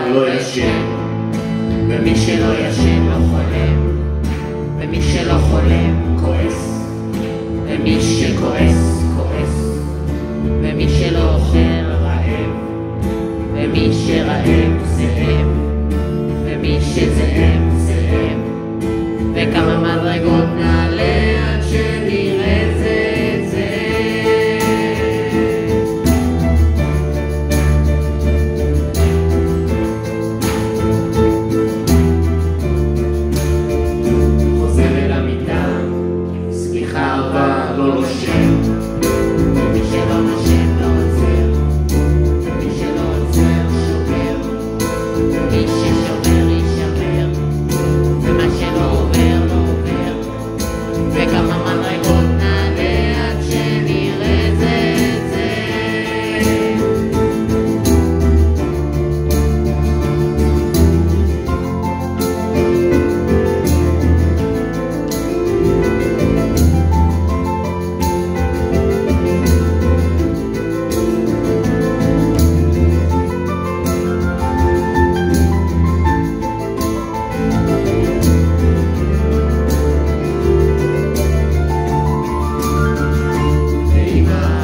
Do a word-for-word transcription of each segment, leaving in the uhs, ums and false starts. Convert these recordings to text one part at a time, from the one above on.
לא ישן, ומי שלא ישן לא חולם, ומי שלא חולם כועס, ומי שכועס כועס, ומי שלא אוכל רעב, ומי שרעב זאב, ומי שזאב זאב, וכמה מדרגות נעלה עד שנראה זה את זה. חוזר אל המיטה, סליחה אבל לא נושם, ומי שלא נושם לא עוצר, ומי שלא עוצר שובר, ומי ששובר יישבר, ומה שלא עובר לא עובר, וכמה מדרגות נעלה עד שנראה זה את זה.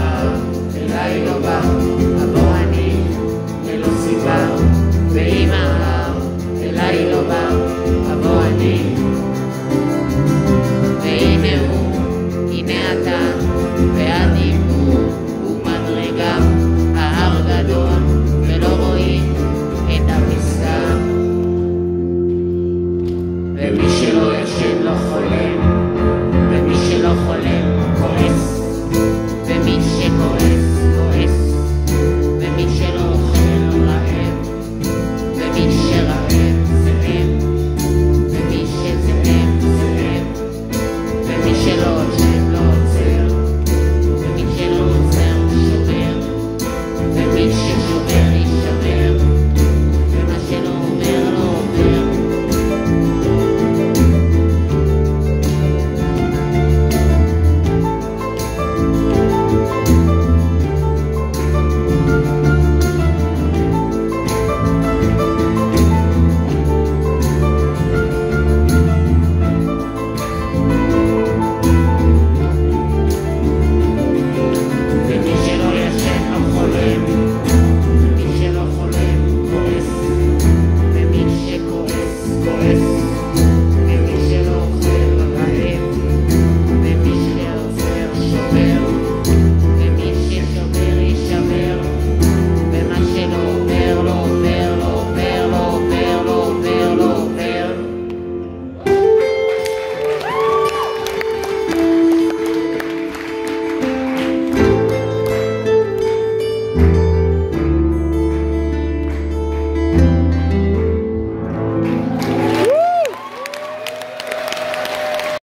ואמא